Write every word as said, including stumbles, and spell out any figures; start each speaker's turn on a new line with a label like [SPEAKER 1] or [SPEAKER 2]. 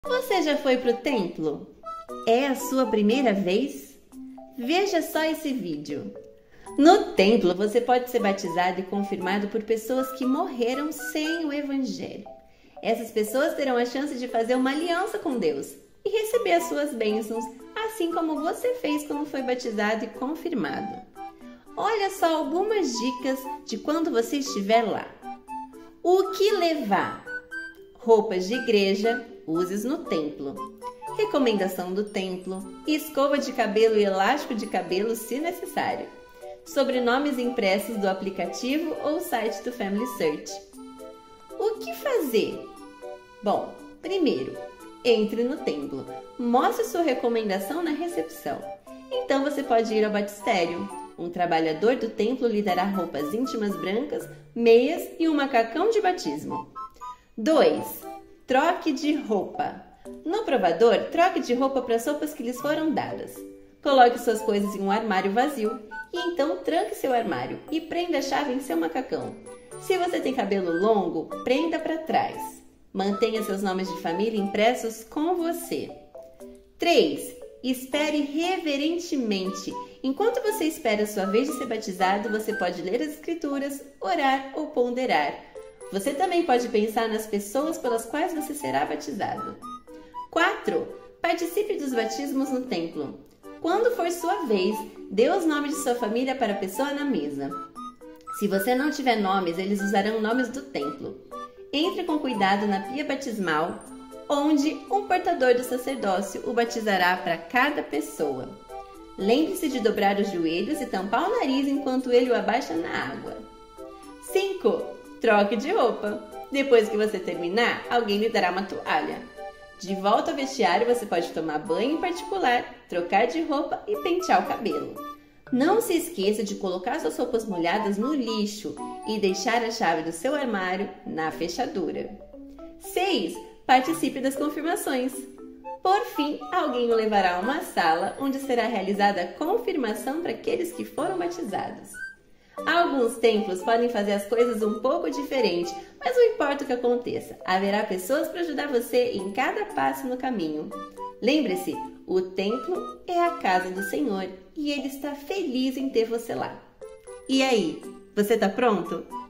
[SPEAKER 1] Você já foi para o templo? É a sua primeira vez? Veja só esse vídeo. No templo, você pode ser batizado e confirmado por pessoas que morreram sem o Evangelho. Essas pessoas terão a chance de fazer uma aliança com Deus e receber as suas bênçãos, assim como você fez quando foi batizado e confirmado. Olha só algumas dicas de quando você estiver lá. O que levar? Roupas de igreja, uses no templo. Recomendação do templo, escova de cabelo e elástico de cabelo se necessário. Sobrenomes impressos do aplicativo ou site do Family Search. O que fazer? Bom, primeiro, entre no templo. Mostre sua recomendação na recepção. Então você pode ir ao batistério. Um trabalhador do templo lhe dará roupas íntimas brancas, meias e um macacão de batismo. dois. Troque de roupa. No provador, troque de roupa para as roupas que lhes foram dadas. Coloque suas coisas em um armário vazio e então tranque seu armário e prenda a chave em seu macacão. Se você tem cabelo longo, prenda para trás. Mantenha seus nomes de família impressos com você. três. Espere reverentemente. Enquanto você espera a sua vez de ser batizado, você pode ler as escrituras, orar ou ponderar. Você também pode pensar nas pessoas pelas quais você será batizado. quatro. Participe dos batismos no templo. Quando for sua vez, dê os nomes de sua família para a pessoa na mesa. Se você não tiver nomes, eles usarão nomes do templo. Entre com cuidado na pia batismal, onde um portador do sacerdócio o batizará para cada pessoa. Lembre-se de dobrar os joelhos e tampar o nariz enquanto ele o abaixa na água. cinco. Troque de roupa. Depois que você terminar, alguém lhe dará uma toalha. De volta ao vestiário, você pode tomar banho em particular, trocar de roupa e pentear o cabelo. Não se esqueça de colocar suas roupas molhadas no lixo e deixar a chave do seu armário na fechadura. seis. Participe das confirmações. Por fim, alguém o levará a uma sala onde será realizada a confirmação para aqueles que foram batizados. Alguns templos podem fazer as coisas um pouco diferente, mas não importa o que aconteça, haverá pessoas para ajudar você em cada passo no caminho. Lembre-se, o templo é a casa do Senhor e Ele está feliz em ter você lá. E aí, você está pronto?